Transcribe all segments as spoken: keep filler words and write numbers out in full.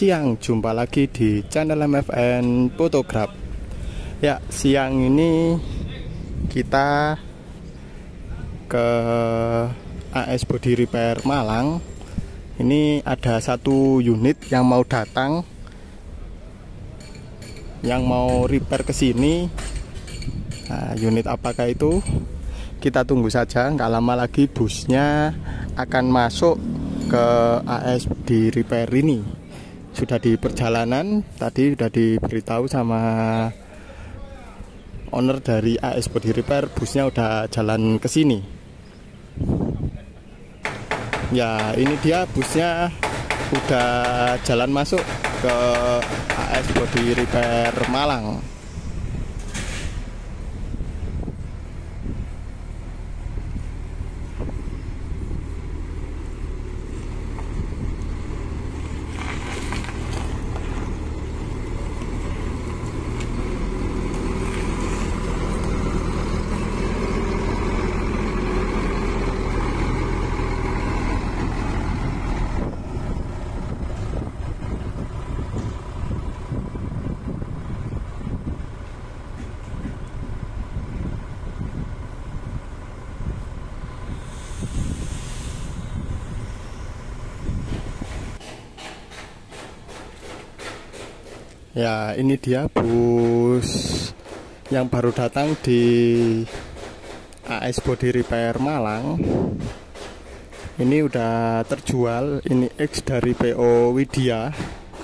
siang, jumpa lagi di channel M F N Photograph. Ya, siang ini kita ke A S Body Repair Malang. Ini ada satu unit yang mau datang, yang mau repair ke sini. Nah, unit apakah itu? Kita tunggu saja, nggak lama lagi busnya akan masuk ke A S Body Repair ini. Sudah di perjalanan, tadi sudah diberitahu sama owner dari A S Body Repair, busnya udah jalan ke sini. Ya, ini dia busnya udah jalan masuk ke A S Body Repair Malang. Ya, ini dia bus yang baru datang di A S Body Repair Malang. Ini udah terjual, ini X dari P O Widya.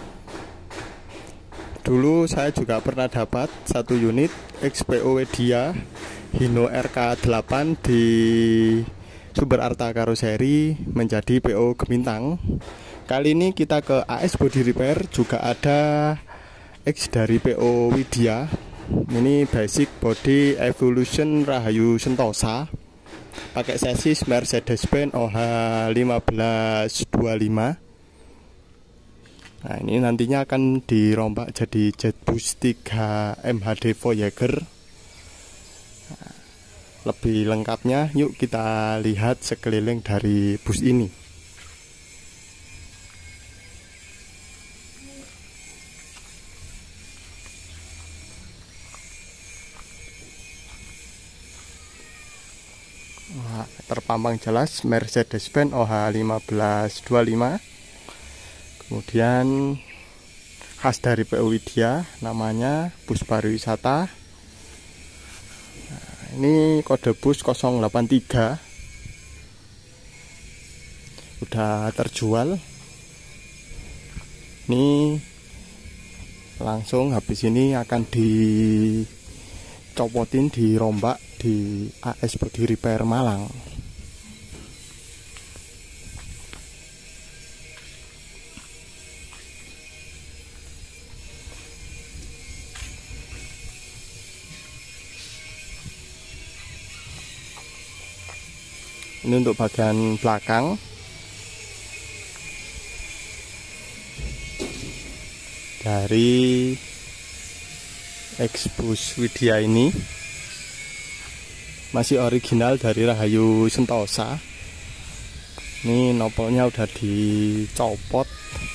Dulu saya juga pernah dapat satu unit X P O Widya Hino R K delapan di Sumber Arta Karoseri menjadi P O Gemintang. Kali ini kita ke A S Body Repair, juga ada X dari P O Widya. Ini basic body Evolution Rahayu Sentosa, pakai chassis Mercedes-Benz O H lima belas dua puluh lima. Nah, ini nantinya akan dirombak jadi Jetbus tiga M H D Voyager. Nah, lebih lengkapnya yuk kita lihat sekeliling dari bus ini. Nah, terpampang jelas Mercedes-Benz O H lima belas dua puluh lima. Kemudian khas dari P O Widya, namanya bus pariwisata. Nah, ini kode bus nol delapan tiga. Udah terjual. Ini langsung habis ini akan dicopotin, dirombak di A S Body Repair Malang. Ini untuk bagian belakang. Dari X-Bus Widya ini masih original dari Rahayu Sentosa. Ini nopolnya udah dicopot.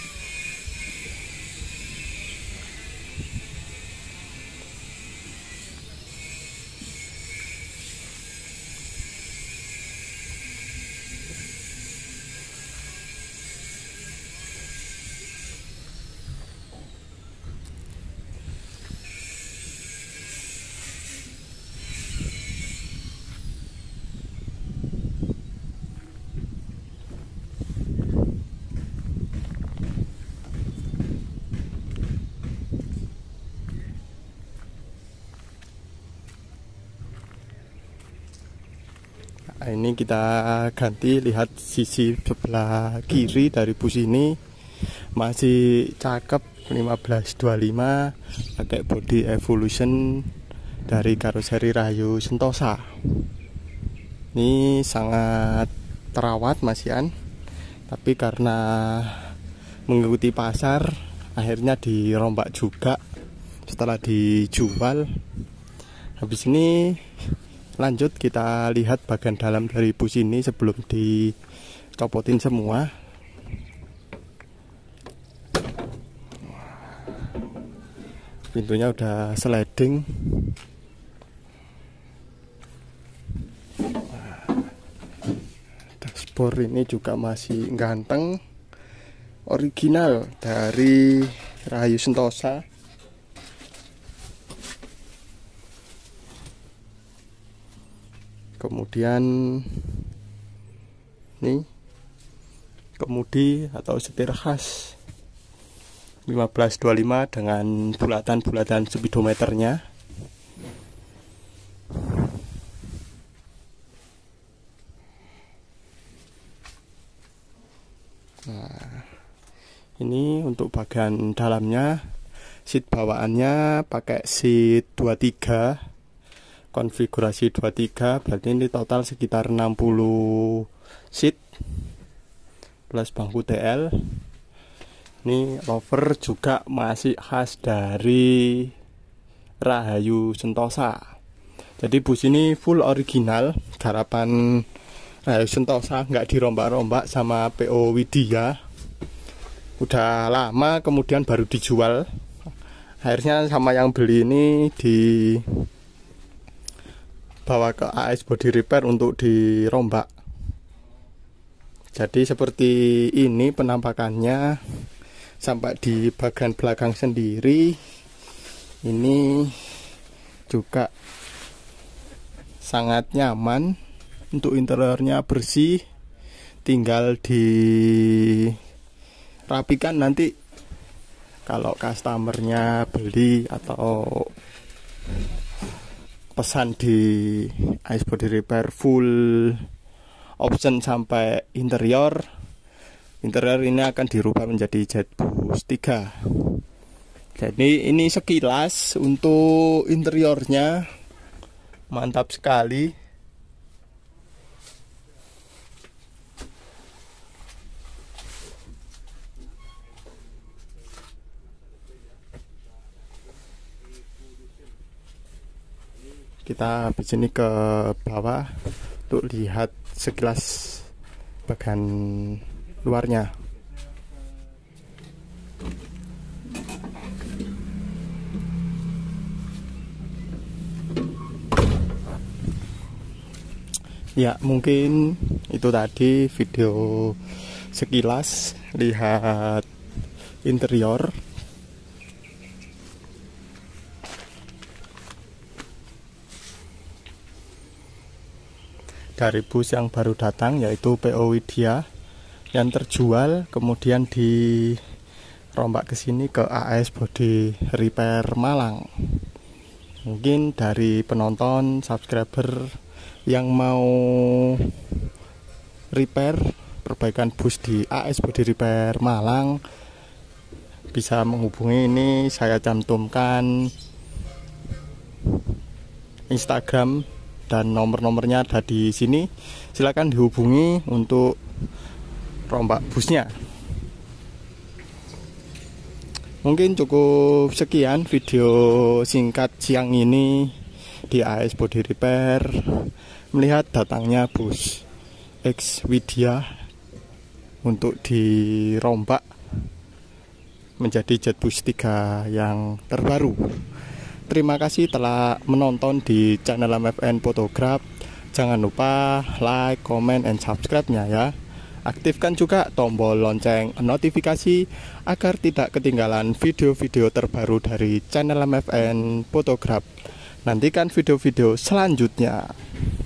Nah, ini kita ganti, lihat sisi sebelah kiri dari bus ini masih cakep, lima belas dua puluh lima, pakai body Evolution dari karoseri Rahayu Sentosa. Ini sangat terawat masihan, tapi karena mengikuti pasar akhirnya dirombak juga setelah dijual. Habis ini lanjut kita lihat bagian dalam dari bus ini sebelum dicopotin semua. Pintunya udah sliding. Dashboard ini juga masih ganteng, original dari Rahayu Sentosa. Kemudian ini kemudi atau setir khas lima belas dua puluh lima dengan bulatan-bulatan speedometernya. Nah, ini untuk bagian dalamnya, seat bawaannya pakai seat dua puluh tiga, konfigurasi dua puluh tiga, berarti ini total sekitar enam puluh seat plus bangku T L. Ini rover juga masih khas dari Rahayu Sentosa. Jadi bus ini full original, garapan Rahayu Sentosa, nggak dirombak-rombak sama P O Widya. Udah lama kemudian baru dijual. Akhirnya sama yang beli ini dibawa ke A S Body Repair untuk dirombak. Jadi seperti ini penampakannya. Sampai di bagian belakang sendiri ini juga sangat nyaman. Untuk interiornya bersih, tinggal dirapikan nanti kalau customernya beli atau pesan di A S Body Repair full option sampai interior. Interior ini akan dirubah menjadi Jetbus tiga. Jadi ini sekilas untuk interiornya mantap sekali. Kita habis ini ke bawah untuk lihat sekilas bagian luarnya. Ya, mungkin itu tadi video sekilas lihat interior. Dari bus yang baru datang, yaitu P O Widya, yang terjual kemudian dirombak ke sini ke A S Body Repair Malang. Mungkin dari penonton, subscriber yang mau repair perbaikan bus di A S Body Repair Malang bisa menghubungi ini. Saya cantumkan Instagram dan nomor-nomornya ada di sini. Silakan dihubungi untuk rombak busnya. Mungkin cukup sekian video singkat siang ini di A S Body Repair melihat datangnya bus X Widya untuk dirombak menjadi Jetbus tiga yang terbaru. Terima kasih telah menonton di channel M F N Photograph. Jangan lupa like, comment, and subscribe-nya ya. Aktifkan juga tombol lonceng notifikasi agar tidak ketinggalan video-video terbaru dari channel M F N Photograph. Nantikan video-video selanjutnya.